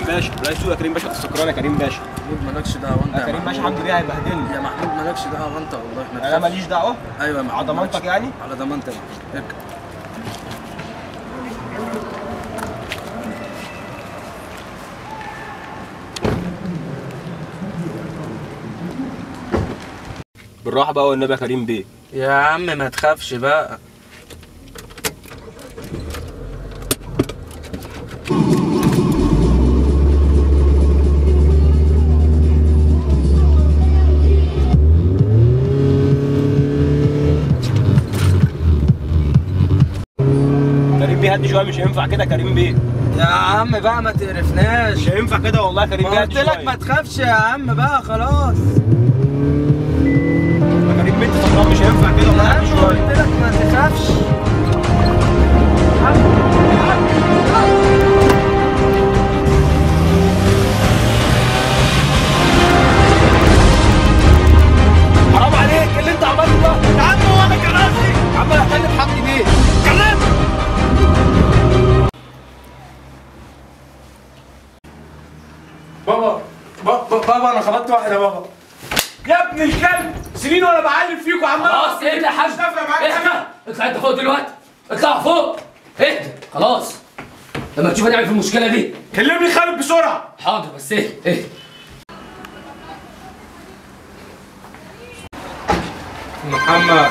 باشا، لا يسوق يا كريم باشا، السكران يا كريم باشا. محمود مالكش دعوه انت يا كريم باشا، حمدي بيه هيبهدلني. يا محمود مالكش دعوه انت والله. انا ماليش دعوه. ايوه يا محمود، على ضمانتك يعني؟ على ضمانتك. اركب. بالراحه بقى والنبي يا كريم بيه. يا عم ما تخافش بقى. كريم بيه هدي شويه، مش هينفع كده كريم بيه. يا عم بقى ما تقرفناش. مش هينفع كده والله يا كريم بيه، قلت لك ما تخافش يا عم بقى خلاص. يا كريم بيه انت سكران، مش هينفع كده والله، هدي شويه. قلت لك ما تخافش. حرام عليك اللي انت عملته ده يا عم. هو انا كان قصدي يا عم، انا هكلم حمدي بيه. كلم بابا انا خبطت واحد يا بابا. يا ابن الكلب، سنين وانا بعلم فيكوا عمال. خلاص اهدى يا حاج، اهدى. اطلع انت فوق دلوقتي، اطلع فوق. اهدى خلاص. لما تشوف هنعمل في المشكله دي كلمني خالد بسرعه. حاضر، بس اهدى. محمد.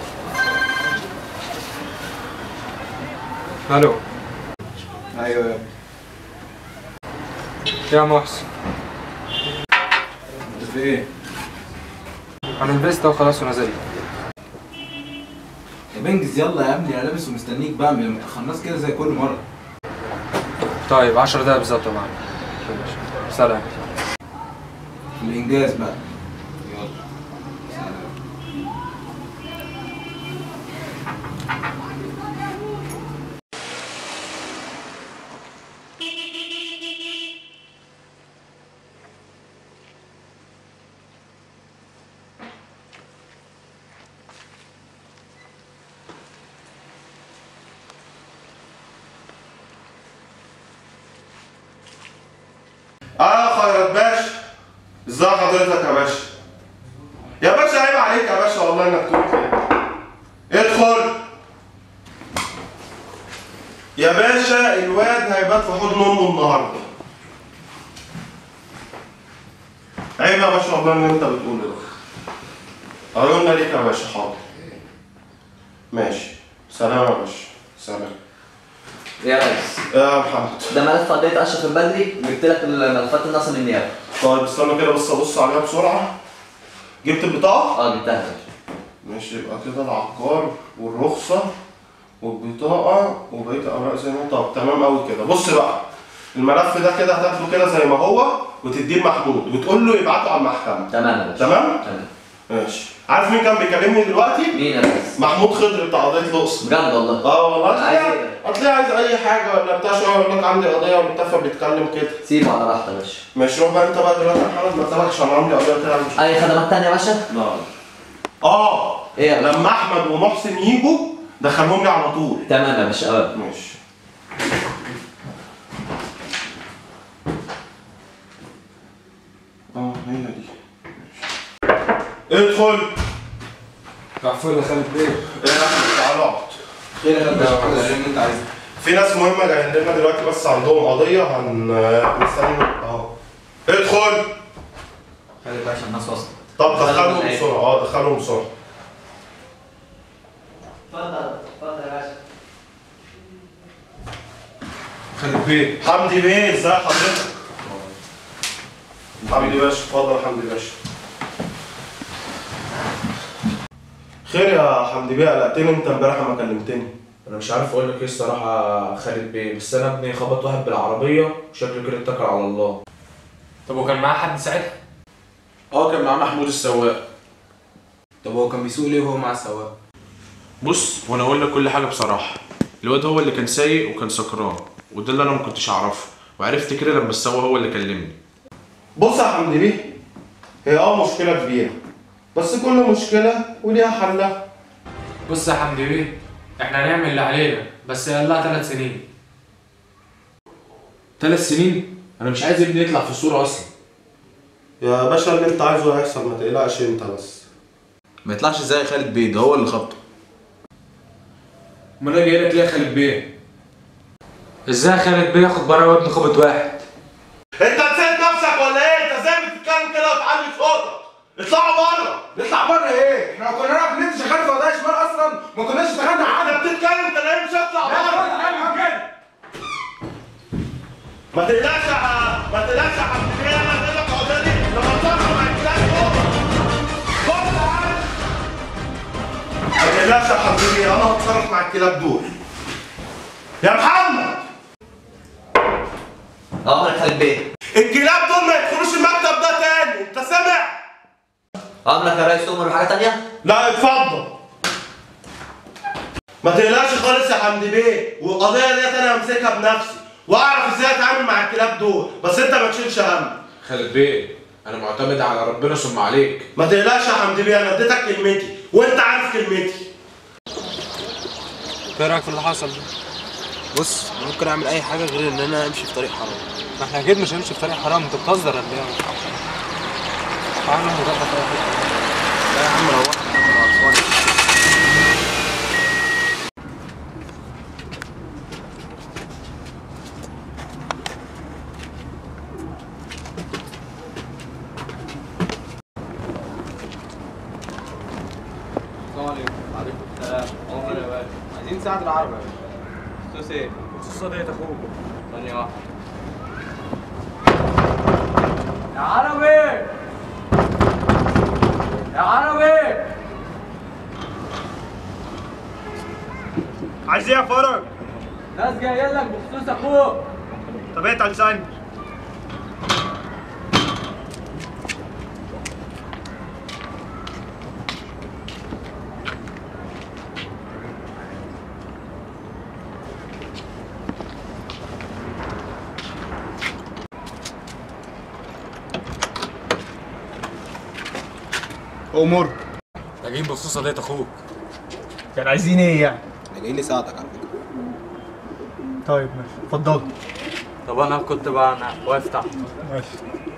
الو. ايوه يا ابني. يا محسن، انت في ايه؟ انا لبست وخلاص ونزلت. يا بنجز يلا يا ابني، انا لابس ومستنيك بقى، ما تخناش كده زي كل مره. طيب 10 دقايق بالظبط يا معلم. سلام. في الانجاز بقى. يلا سلام. خيرت باشا، ازاي حضرتك يا باشا؟ يا باشا عيب عليك يا باشا والله انك تقول كده. ادخل يا باشا، الواد هيبات في حضن امه النهارده. عيب يا باشا والله اللي انت بتقوله ده. قولنا ليك يا باشا. حاضر ماشي، سلام يا باشا. سلام يا ريس. يا محمد، ده ملف قضية أشرف البدري، جبت لك الملفات الناقصة من النيابة. طيب استنى كده بس ابص عليها بسرعه. جبت البطاقه؟ جبتها يا باشا. ماشي، يبقى كده العقار والرخصة والبطاقة وبقية الأوراق زي ما هي. طب تمام أوي كده. بص بقى، الملف ده كده هتاخده كده زي ما هو وتديه لمحمود وتقول له يبعته على المحكمة. تمام يا باشا. تمام؟ تمام. ماشي. عارف مين كان بيكلمني دلوقتي؟ مين يا ريس؟ محمود خضر بتاع قضية الأقصر. بجد والله؟ والله. عايز ايه؟ هتلاقيه عايز أي حاجة ولا بتاع، شوية يقول لك عندي قضية ومتفق بيتكلم كده. سيبه على راحته يا باشا. ماشي، روح بقى أنت بقى دلوقتي يا محمد مكتبك عشان عندي قضية كده. أي خدمات تانية يا باشا؟ إيه يا باشا؟ لما أحمد ومحسن يجوا دخلهم لي على طول. تمام يا باشا. ماشي. هي دي. ادخل. مقفول يا خالد بيه. ايه يا احمد، تعالى اقعد. خير يا خالد بيه، اللي انت عايزه. في ناس مهمة جايين لنا دلوقتي بس عندهم قضية هنستنى اهو. ادخل. خلي باشا الناس وصلت. طب دخلهم بسرعة. دخلهم بسرعة. اتفضل يا باشا. خالد بيه. حمدي بيه، ازي حضرتك؟ حمدي باشا، اتفضل يا حمدي باشا. خير يا حمدي بيه، قلقتني انت امبارح ما كلمتني. انا مش عارف اقول لك ايه الصراحه خالد بيه، بس انا ابني خبط واحد بالعربيه وشكله كده اتكل على الله. طب وكان معاه حد ساعتها؟ كان معاه محمود السواق. طب هو كان بيسوق ليه وهو مع السواق؟ بص، وانا اقول لك كل حاجه بصراحه، الواد هو اللي كان سايق وكان سكران، وده اللي انا ما كنتش اعرفه، وعرفت كده لما السواق هو اللي كلمني. بص يا حمدي بيه، هي مشكلة كبيرة، بس كل مشكلة وليها حلها. بص يا حمدي بيه، احنا هنعمل اللي علينا، بس قال لها 3 سنين. 3 سنين؟ انا مش عايز ابني يطلع في الصوره اصلا. يا باشا اللي انت عايزه هيحصل، ما تقلقش انت بس. ما يطلعش ازاي يا خالد بيه؟ ده هو اللي خبطه. امال انا جاي لك ليه يا خالد بيه؟ ازاي خالد بيه ياخد بره ابن خبط واحد؟ انت نسيت نفسك ولا ايه؟ انت ازاي بتتكلم كده وتعلي صوتك؟ اطلعوا بره. نطلع بره ايه؟ احنا لو كنا نعرف ان انت شغال في قضايا شمال اصلا ما كناش اشتغلنا عنها. انت بتتكلم انت ليه مش هتطلع بره؟ ما تقلقش يا حبيبي، انا هقول لك قضيتي لما تطلع مع الكلاب فوق. ما تقلقش يا حبيبي، انا هتصرف مع الكلاب دول. يا محمد امر يا خالد بيه. الكلاب دول ما يدخلوش المكتب ده تاني، انت سامع؟ امرك يا ريس، تؤمر بحاجه تانيه؟ لا اتفضل. ما تقلقش خالص يا حمدي بيه، والقضيه ديت انا همسكها بنفسي واعرف ازاي اتعامل مع الكلاب دول، بس انت ما تشيلش هم. خالد بيه انا معتمد على ربنا ثم عليك. ما تقلقش يا حمدي بيه، انا اديتك كلمتي وانت عارف كلمتي. ايه رايك في اللي حصل ده؟ بص انا ممكن اعمل اي حاجه غير ان انا امشي في طريق حرام. ما احنا اكيد مش هنمشي في طريق حرام، انت بتهزر ولا ايه؟ تعالى نروح في اي حته. لا يا عم روح انا عطفان. السلام عليكم. وعليكم السلام. عمر يا باشا، عايزين نساعد العربي يا باشا. بخصوص ايه؟ بخصوص قضية اخوك. ثانية واحدة. يا عربي! يا عربي! عايز ايه يا فرج؟ ناس جاية لك بخصوص اخوك. طب انت لساني. امور. جايين بخصوص قضية اخوك. كان عايزين ايه يعني؟ انا جاي لي اساعدك على فكره. طيب ماشي، اتفضل. طب انا كنت بقى انا واقف تحت. ماشي.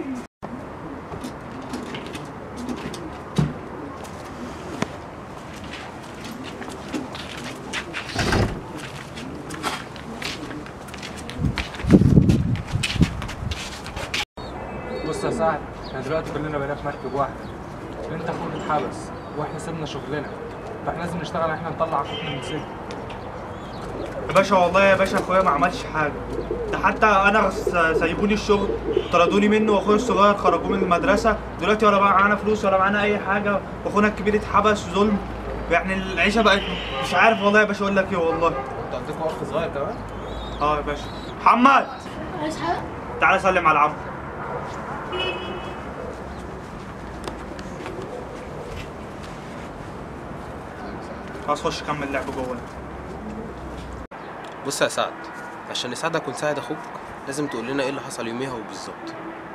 بص يا سعد، احنا دلوقتي كلنا بقينا في مركب واحده. انت اخوك اتحبس واحنا سيبنا شغلنا، فاحنا لازم نشتغل احنا نطلع اخوك من السجن. يا باشا والله يا باشا اخويا ما عملش حاجه، ده حتى انا سايبوني الشغل طردوني منه، واخويا الصغير خرجوه من المدرسه، دلوقتي ولا معانا فلوس ولا معانا اي حاجه، واخونا الكبير اتحبس ظلم، يعني العيشه بقت مش عارف والله يا باشا اقول لك ايه والله. انت عندكم اخ صغير كمان؟ اه يا باشا. محمد عايز حاجه؟ تعالى سلم على عمرو. خلاص خش كمل لعب جوه. بص يا سعد، عشان نساعدك ونساعد اخوك لازم تقول لنا ايه اللي حصل يوميها وبالظبط.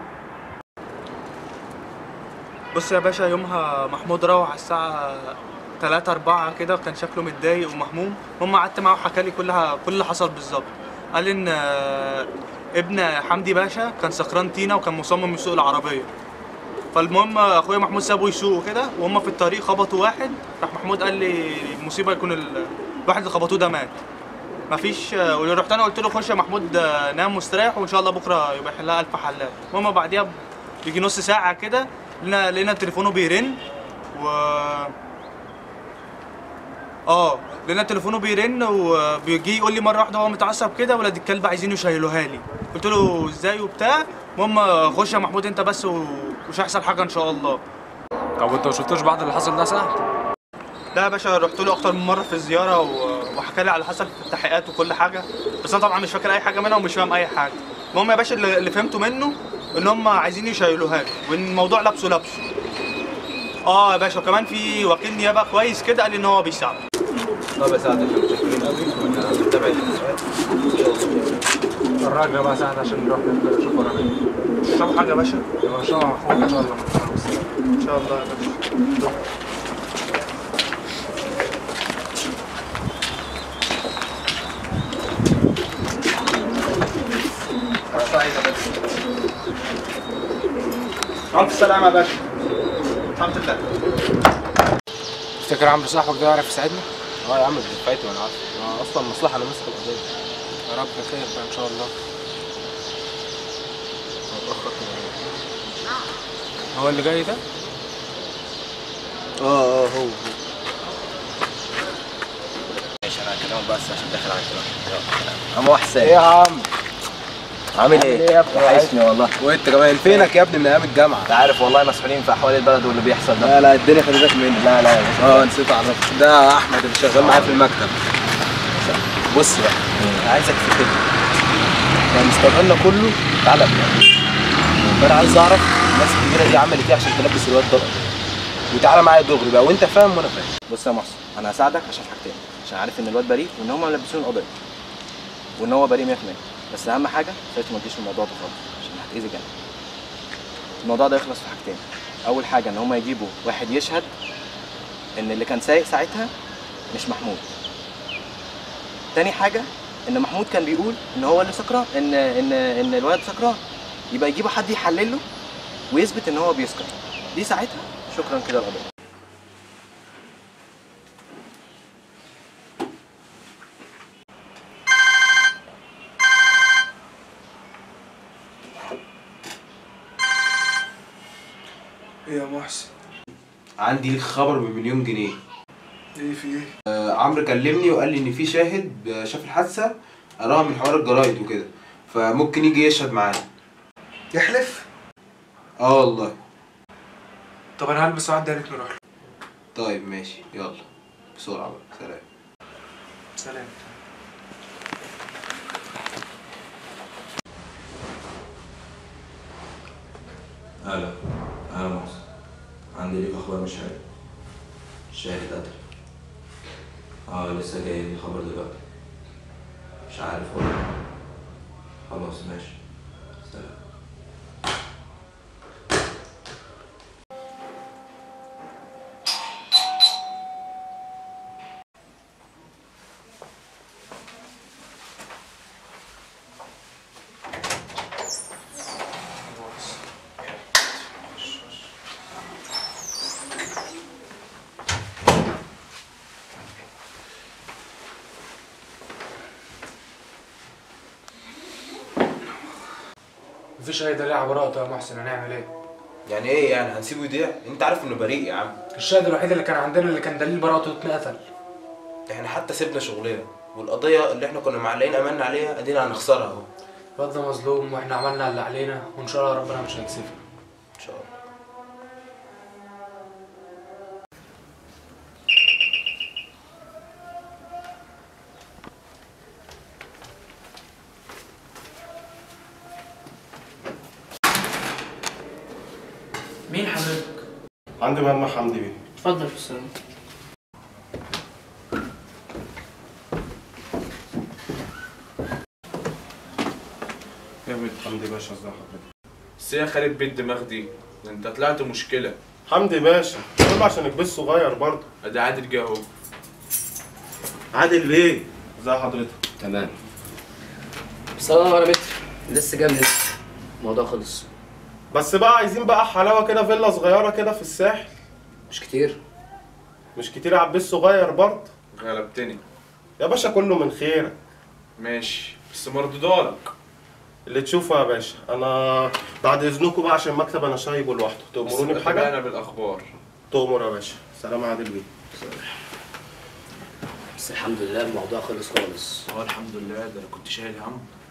بص يا باشا، يومها محمود روح على الساعة 3-4 كده، كان شكله متضايق ومهموم. المهم قعدت معاه وحكى لي كل اللي حصل بالظبط. قال ان ابن حمدي باشا كان سكران طينه وكان مصمم يسوق العربيه. فالمهم اخويا محمود سابه يسوق كده، وهم في الطريق خبطوا واحد. راح محمود قال لي المصيبه يكون الواحد اللي خبطوه ده مات. مفيش. ورحت انا قلت له خش يا محمود نام مستريح وان شاء الله بكره يبقى يحلها الف حلال. المهم بعديها بيجي نص ساعه كده لقينا تليفونه بيرن لقينا تليفونه بيرن وبيجي يقول لي مره واحده هو متعصب كده ولاد الكلب عايزين يشيلوها لي. قلت له ازاي وبتاع. المهم خش يا محمود انت بس ومش هيحصل حاجه ان شاء الله. طب انت ما شفتوش بعد اللي حصل ده سعد؟ لا يا باشا، رحت له اكتر من مره في الزياره وحكى لي على اللي حصل في التحقيقات وكل حاجه، بس انا طبعا مش فاكر اي حاجه منها ومش فاهم اي حاجه. المهم يا باشا اللي فهمته منه ان هم عايزين يشيلوها لي وان الموضوع لابسه. يا باشا، وكمان في وكيل نيابه كويس كده قال لي ان هو بيساعد. طب يا سعد احنا متشكرين قوي ونتابع الحلقات. الراجل بقى سعد عشان نروح نشوف ورانا ايه. تشرب حاجه يا باشا؟ ان شاء الله اخوك ان شاء الله. ان شاء الله يا باشا. سعيد يا باشا. عم السلامة يا باشا. الحمد لله. تفتكر عمرو صاحبك ده يعرف يساعدنا؟ اه يا عم دفعتي وانا عارف، اصلا مصلحه انا ماسك القضيه. يا رب خير بقى ان شاء الله. هو اللي جاي ده؟ هو ماشي انا هكلمك بس عشان داخل على كلام. يا عم حسين. ايه يا عم؟ عامل ايه؟ وحشني والله. وانت كمان فينك يا ابني من ايام الجامعه؟ انت عارف والله مسؤولين في احوال البلد واللي بيحصل ده. لا الدنيا خدتك مني. لا يا باشا. نسيت اعرفك، ده احمد اللي شغال معايا في المكتب. بص بقى انا عايزك في كده، احنا مستقبلنا كله تعالى بجد، فانا عايز اعرف الناس الكبيره دي عملت ايه عشان تلبس الواد ده القضيه، وتعالى معايا دغري بقى وانت فاهم وانا فاهم. بص يا محسن، انا هساعدك عشان حاجتين، عشان عارف ان الواد بريء وان هم ملبسين القضيه وان هو بريء 100%، بس اهم حاجه ساعتها ما تجيش في الموضوع ده خالص عشان هتاذي جامد. الموضوع ده يخلص في حاجتين، اول حاجه ان هم يجيبوا واحد يشهد ان اللي كان سايق ساعتها مش محمود. تاني حاجه ان محمود كان بيقول ان هو اللي سكران، ان الولد سكران، يبقى يجيبوا حد يحلله ويثبت ان هو بيسكر. دي ساعتها شكرا كده القضيه. ايه يا محسن؟ عندي ليك خبر ب1,000,000 جنيه. ايه في ايه؟ عمرو كلمني وقال لي ان في شاهد شاف الحادثه، قراها من حوار الجرايد وكده، فممكن يجي يشهد معانا. يحلف؟ اه والله. طب انا هلبس وعدي عليك نروح له. طيب ماشي، يلا بسرعه بقى، سلام. سلام. هلا محسن، عندي ليك اخبار مش حلوه. الشاهد قتل. لسه جاي لي خبر دلوقتي، مش عارف هو. خلاص ماشي، سلام. مفيش اي دليل على براءته يا محسن، هنعمل ايه؟ يعني ايه يعني هنسيبه يضيع؟ انت عارف انه بريء يا عم. الشاهد الوحيد اللي كان عندنا اللي كان دليل براءته اتقتل. احنا حتى سيبنا شغلنا، والقضيه اللي احنا كنا معلقين املنا عليها ادينا هنخسرها اهو. الواد ده مظلوم واحنا عملنا اللي علينا، وان شاء الله ربنا مش هيكسفنا. ان شاء الله. مين حضرتك؟ عندي مهمة حمدي بيه. اتفضل في السلام. يا بيت حمدي باشا، ازي حضرتك؟ بس يا خالد بيت دماغ دي، ده انت طلعت مشكله. حمدي باشا كله عشان البيت صغير برضه. ادي عادل جه اهو. عادل بيه ازي حضرتك؟ تمام. السلام على متر، لسه جاي من هنا، الموضوع خلص. بس بقى عايزين بقى حلاوه كده، فيلا صغيره كده في الساحل. مش كتير؟ مش كتير على البيت صغير برضه. غلبتني يا باشا كله من خيرك. ماشي بس مردودالك اللي تشوفه يا باشا. انا بعد اذنكم بقى عشان المكتب انا سايبه لوحده، تأمروني بحاجه؟ انا بالاخبار. تأمر يا باشا. سلام يا عادل بيه. بس الحمد لله الموضوع خلص خالص. الحمد لله، ده انا كنت شايل هم.